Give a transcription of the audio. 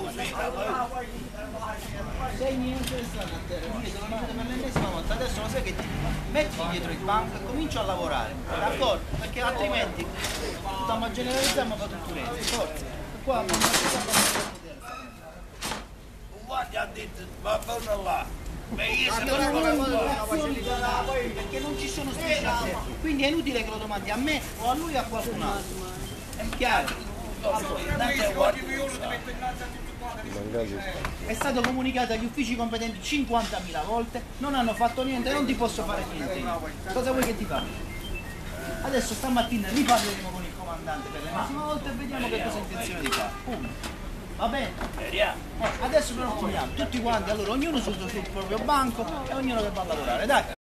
Sei niente interessato a te, io te lo ripeto per l'ennesima volta, adesso lo sai che ti metti dietro il banco e comincio a lavorare, d'accordo? Perché altrimenti stiamo a generalizzare ma fa tutto rete, forza. Qua non Guarda, ha detto, va bene là. perché non ci sono speciali, quindi è inutile che lo domandi a me o a lui o a qualcun altro. È chiaro? È stato comunicato agli uffici competenti 50.000 volte, non hanno fatto niente, non ti posso fare niente. Cosa vuoi che ti faccia? Adesso stamattina riparleremo con il comandante per l'ennesima volta e vediamo che cosa ha intenzione di fare. Punto. Va bene? Adesso però finiamo, tutti quanti, allora ognuno sul proprio banco e ognuno che va a lavorare, dai!